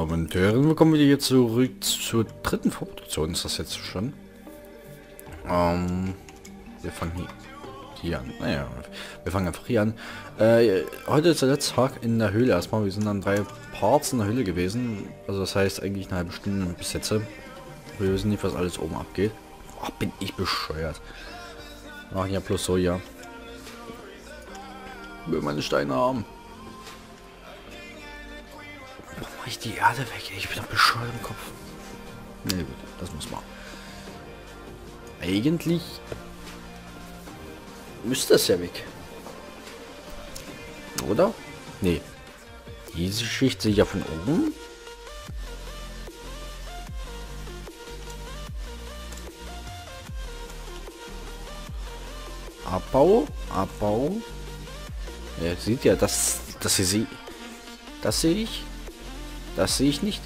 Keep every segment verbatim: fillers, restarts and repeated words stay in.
Damen und Herren, willkommen wieder hier zurück zur dritten Vorproduktion, ist das jetzt schon? Ähm, wir fangen hier, hier an. Naja, wir fangen einfach hier an. Äh, heute ist der letzte Tag in der Höhle erstmal. Wir sind dann drei Parts in der Höhle gewesen. Also das heißt eigentlich eine halbe Stunde bis jetzt. Wir wissen nicht, was alles oben abgeht. Ach, bin ich bescheuert. Machen ja bloß so, ja. Ich will meine Steine haben. Mach ich die Erde weg? Ich bin doch bescheuert im Kopf. Ne, gut, das muss man. Eigentlich müsste das ja weg. Oder? Nee. Diese Schicht sehe ich ja von oben. Abbau, Abbau. Ja, sieht ja, das, das hier sehe, das sehe ich. Das sehe ich nicht.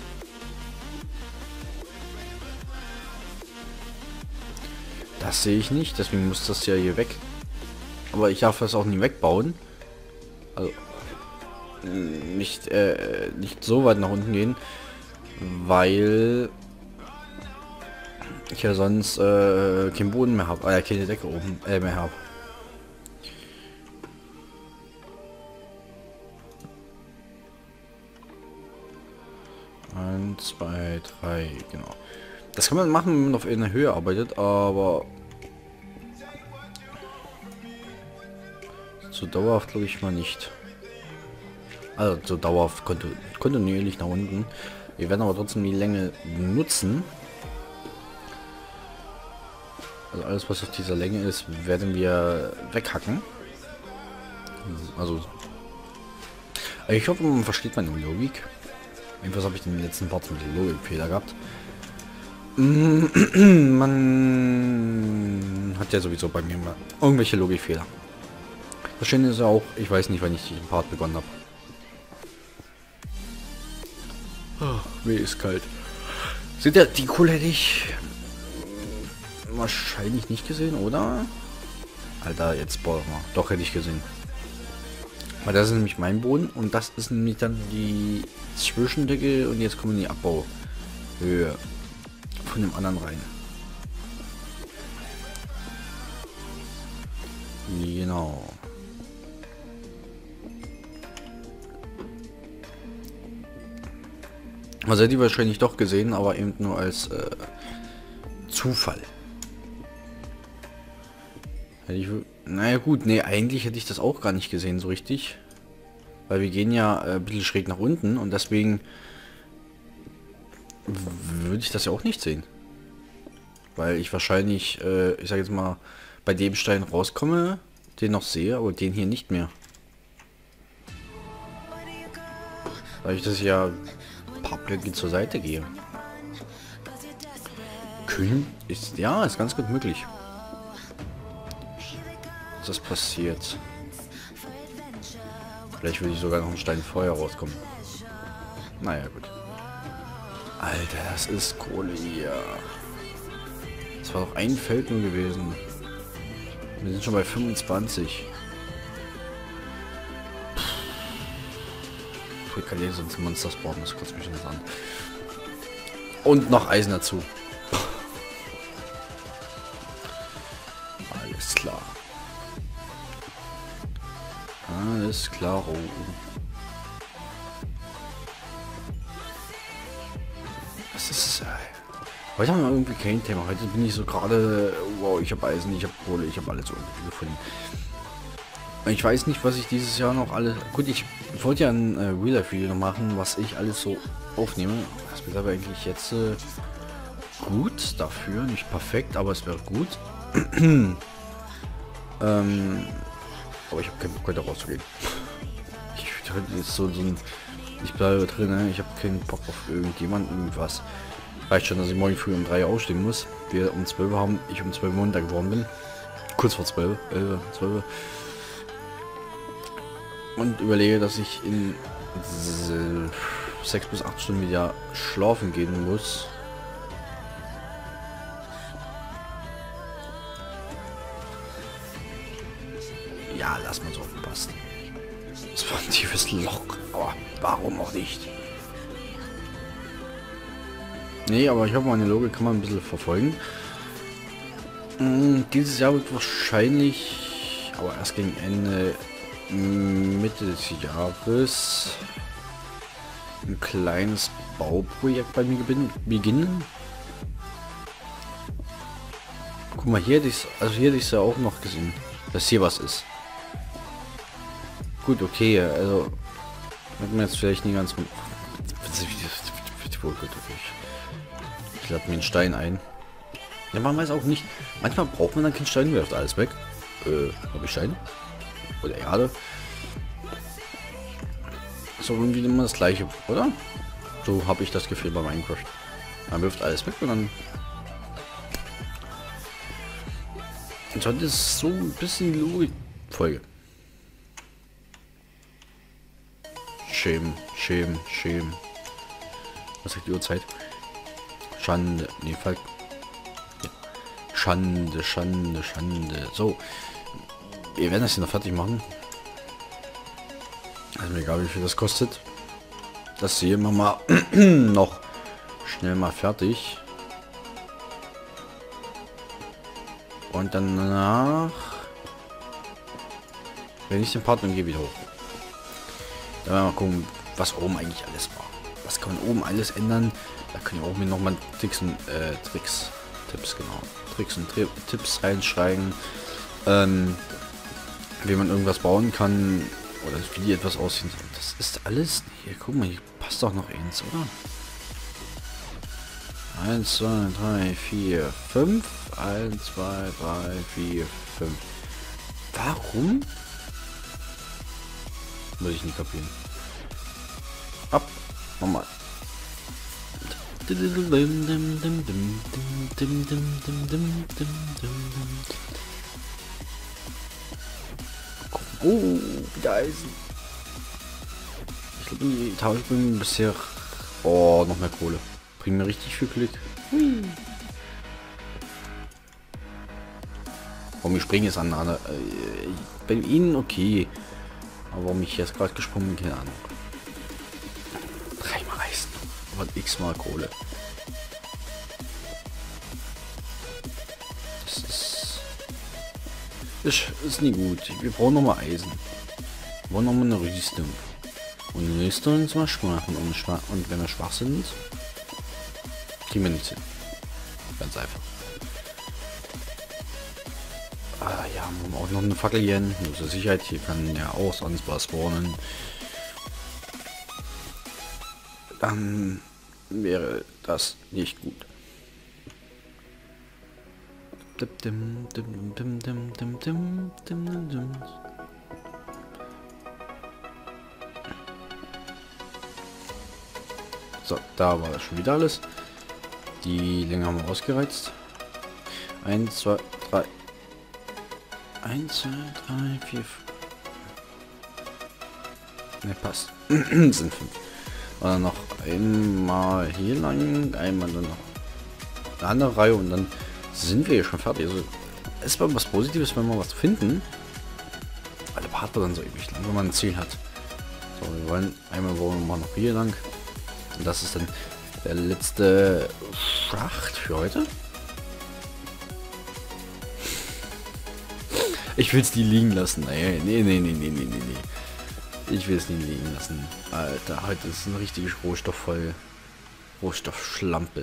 Das sehe ich nicht, deswegen muss das ja hier weg. Aber ich darf das auch nie wegbauen. Also nicht, äh, nicht so weit nach unten gehen, weil ich ja sonst äh, keinen Boden mehr habe, äh, keine Decke oben äh, mehr habe. eins, zwei, drei, genau. Das kann man machen, wenn man auf einer Höhe arbeitet, aber so dauerhaft glaube ich mal nicht. Also so dauerhaft konnte kontinuierlich nach unten. Wir werden aber trotzdem die Länge nutzen. Also alles, was auf dieser Länge ist, werden wir weghacken. Also ich hoffe, man versteht meine Logik. Jedenfalls habe ich in den letzten Parts mit Logikfehler gehabt. Man hat ja sowieso bei mir mal irgendwelche Logikfehler. Das Schöne ist ja auch, ich weiß nicht, wann ich diesen Part begonnen habe. Oh, mir ist kalt. Seht ihr, die Kohle hätte ich wahrscheinlich nicht gesehen, oder? Alter, jetzt boah, doch hätte ich gesehen. Weil das ist nämlich mein Boden und das ist nämlich dann die Zwischendecke und jetzt kommen die Abbauhöhe von dem anderen rein. Genau. Also hätte ich wahrscheinlich doch gesehen, aber eben nur als äh, Zufall. Hätte ich, naja gut, nee, eigentlich hätte ich das auch gar nicht gesehen so richtig. Weil wir gehen ja äh, ein bisschen schräg nach unten und deswegen würde ich das ja auch nicht sehen. Weil ich wahrscheinlich, äh, ich sage jetzt mal, bei dem Stein rauskomme, den noch sehe, aber den hier nicht mehr. Weil ich das ja ein paar Blöcke zur Seite gehe. Kühn ist, ja, ist ganz gut möglich. Dass das passiert. Vielleicht würde ich sogar noch einen Stein vorher rauskommen. Naja, gut. Alter, das ist Kohle hier. Das war doch ein Feld nur gewesen. Wir sind schon bei fünfundzwanzig. Ich kann hier sonst Monster spawnen, das kotzt mich schon an. Und noch Eisen dazu. Alles klar. Alles klar. Oh. Das ist... Äh, heute haben wir irgendwie kein Thema. Heute bin ich so gerade... Wow, ich habe Eisen, ich habe Kohle, ich habe alles irgendwie gefunden. Ich weiß nicht, was ich dieses Jahr noch alles... Gut, ich wollte ja ein äh, Real-Life-Video machen, was ich alles so aufnehme. Das wird aber eigentlich jetzt äh, gut dafür. Nicht perfekt, aber es wäre gut. ähm... Aber ich habe keinen Bock, heute rauszugehen. Ich könnte jetzt so, so ein... Ich bleibe drin, ne? Ich habe keinen Bock auf irgendjemanden, irgendwas. Reicht schon, dass ich morgen früh um drei aufstehen muss. Wir um zwölf haben, ich um zwölf Montag geworden bin. Kurz vor zwölf, elf, zwölf. Und überlege, dass ich in sechs bis acht Stunden wieder schlafen gehen muss. Ja, lass mal so aufpassen. Das war ein tiefes Loch, aber warum auch nicht? Nee, aber ich habe meine Logik kann man ein bisschen verfolgen. Hm, dieses Jahr wird wahrscheinlich, aber erst gegen Ende, Mitte des Jahres, ein kleines Bauprojekt bei mir beginnen. Guck mal, hier hätte ich also hier hätte ich ja auch noch gesehen, dass hier was ist. Gut, okay, also hat mir jetzt vielleicht nie ganz. Ich lade mir einen Stein ein. Ja, man weiß auch nicht. Manchmal braucht man dann keinen Stein, wirft alles weg. Äh, habe ich Steine? Oder Erde? So irgendwie immer das gleiche, oder? So habe ich das Gefühl bei Minecraft. Man wirft alles weg und dann. Und so ist so ein bisschen Logikfolge. Schämen, schämen, schämen. Was sagt die Uhrzeit? Schande, nee, falsch. Ja. Schande, Schande, Schande. So. Wir werden das hier noch fertig machen. Also mir egal, wie viel das kostet. Das sehen wir mal noch schnell mal fertig. Und danach, wenn ich den Partner gehe wieder hoch. Dann werden wir mal gucken, was oben eigentlich alles war. Was kann man oben alles ändern? Da können wir auch mir noch mal Tricks und äh, Tricks, Tipps genau, Tricks und Tri Tipps reinschreiben, ähm, wie man irgendwas bauen kann oder wie etwas aussehen soll. Das ist alles. Hier, guck mal, hier passt doch noch eins, oder? eins, zwei, drei, vier, fünf. eins, zwei, drei, vier, fünf. Warum? Muss ich nicht kapieren. Ab. Nochmal. Oh, wieder Eisen. Ich glaube, die Tafel bringen bisher. Oh, noch mehr Kohle. Bringt mir richtig viel Glück. Hui. Warum ich springe jetzt an einer. Äh, bei Ihnen okay. Aber warum ich jetzt gerade gesprungen bin, keine Ahnung. Dreimal Eisen. Und x-mal Kohle. Das ist. Ist, ist nie gut. Wir brauchen nochmal Eisen. Wir brauchen nochmal eine Rüstung. Und eine Rüstung ist mal schwach machen. Und, schwach, und wenn wir schwach sind, kriegen wir nichts hin. Ganz einfach. Ah ja, wir haben auch noch eine Fackel hier. Nur zur Sicherheit. Hier kann ja auch sonst was spawnen. Dann wäre das nicht gut. So, da war das schon wieder alles. Die Länge haben wir ausgereizt. eins, zwei, drei. eins, zwei, drei, vier. Ne, passt. Sind fünf. Und noch einmal hier lang, einmal dann noch eine andere Reihe und dann sind wir hier schon fertig. Also es war was Positives, wenn wir was finden. Alle Part dann so ewig lang, wenn man ein Ziel hat. So, wir wollen einmal wollen wir noch hier lang. Und das ist dann der letzte Schacht für heute. Ich will es nie liegen lassen. Nee, nee, nee, nee, nee, nee, nee. Ich will es nie liegen lassen. Alter, heute ist ein richtiges Rohstoffvoll. Rohstoffschlampe.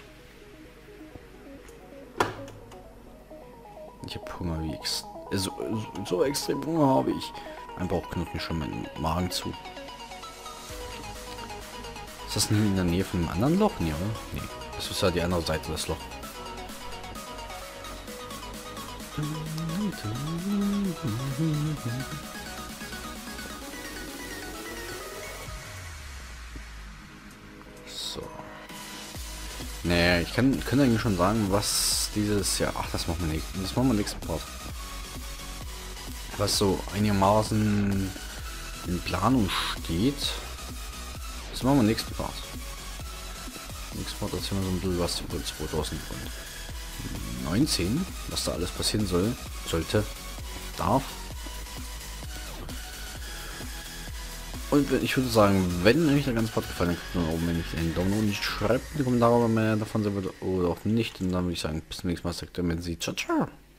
Ich habe Hunger wie ex so, so, so extrem Hunger habe ich. Mein Bauch knurrt mir schon meinen Magen zu. Ist das in der Nähe von einem anderen Loch? Nee, oder? Nee. Das ist ja die andere Seite des Loch. So. Naja, ich kann, kann eigentlich schon sagen, was dieses Jahr. Ach, das machen wir nicht. Das machen wir nächsten Part. Was so einigermaßen in Planung steht. Das machen wir nächsten Part. Nächsten Part erzählen wir so ein bisschen was über zwanzig neunzehn, was da alles passieren soll, sollte, darf. Und ich würde sagen, wenn euch der ganze Part gefallen hat, dann oben wenn ich einen Daumen und schreibt in die Kommentare, ob mehr davon sein wird oder auch nicht. Und dann würde ich sagen, bis zum nächsten Mal, sagt der Menzi. Ciao, ciao.